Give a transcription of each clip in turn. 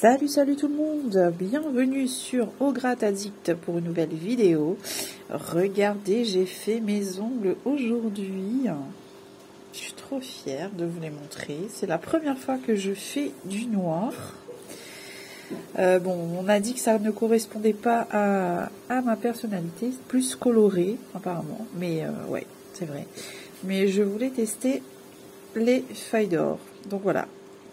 Salut tout le monde, bienvenue sur Ograt Addict pour une nouvelle vidéo. Regardez, j'ai fait mes ongles aujourd'hui. Je suis trop fière de vous les montrer. C'est la première fois que je fais du noir. Bon, on a dit que ça ne correspondait pas à ma personnalité, plus coloré apparemment. Mais ouais, c'est vrai. Mais je voulais tester les feuilles d'or. Donc voilà.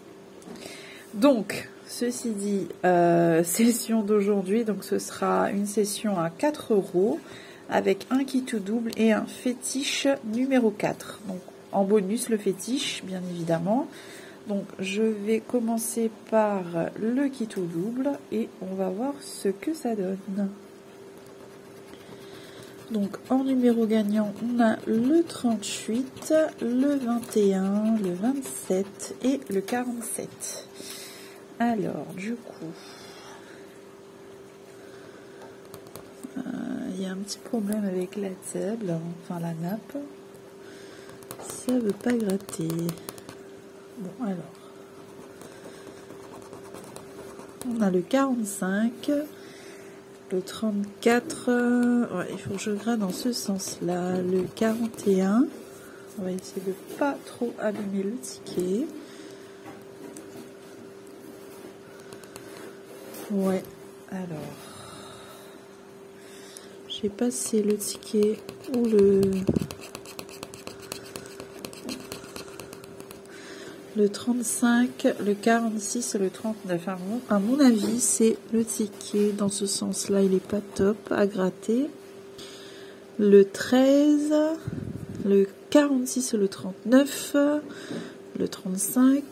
Donc, ceci dit, session d'aujourd'hui, donc ce sera une session à 4 € avec un kit tout double et un fétiche numéro 4. Donc en bonus le fétiche, bien évidemment. Donc je vais commencer par le kit tout double et on va voir ce que ça donne. Donc en numéro gagnant, on a le 38, le 21, le 27 et le 47. Alors, du coup, il y a un petit problème avec la table, enfin la nappe. Ça veut pas gratter. Bon, alors. On a le 45, le 34. Ouais, il faut que je gratte dans ce sens-là. Le 41. On va essayer de pas trop abîmer le ticket. Ouais, alors, j'ai passé le ticket ou le 35, le 46 et le 39. À mon avis, c'est le ticket dans ce sens-là, il est pas top à gratter. Le 13, le 46 et le 39, le 35,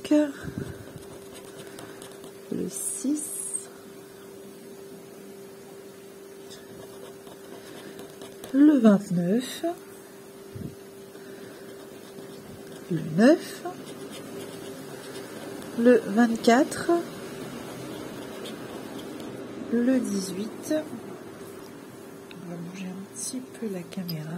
le 6. Le 29, le 9, le 24, le 18, on va bouger un petit peu la caméra,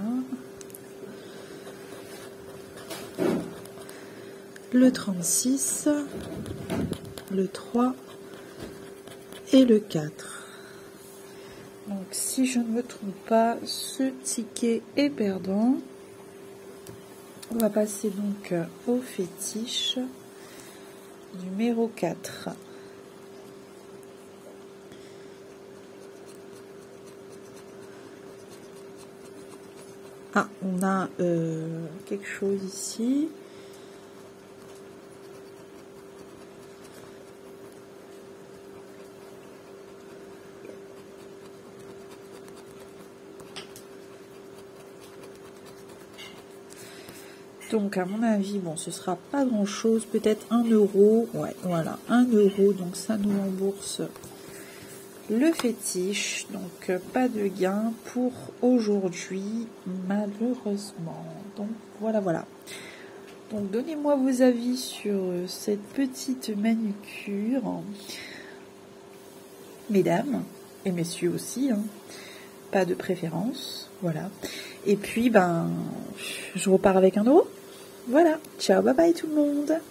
le 36, le 3 et le 4. Donc, si je ne me trompe pas, ce ticket est perdant. On va passer donc au fétiche numéro 4. Ah, on a quelque chose ici. Donc, à mon avis, bon, ce sera pas grand chose, peut-être 1 €. Ouais, voilà, 1 €. Donc, ça nous rembourse le fétiche. Donc, pas de gain pour aujourd'hui, malheureusement. Donc, voilà. Donc, donnez-moi vos avis sur cette petite manucure, mesdames et messieurs aussi, hein. Pas de préférence, voilà. Et puis, ben, je repars avec 1 €. Voilà, ciao, bye bye tout le monde.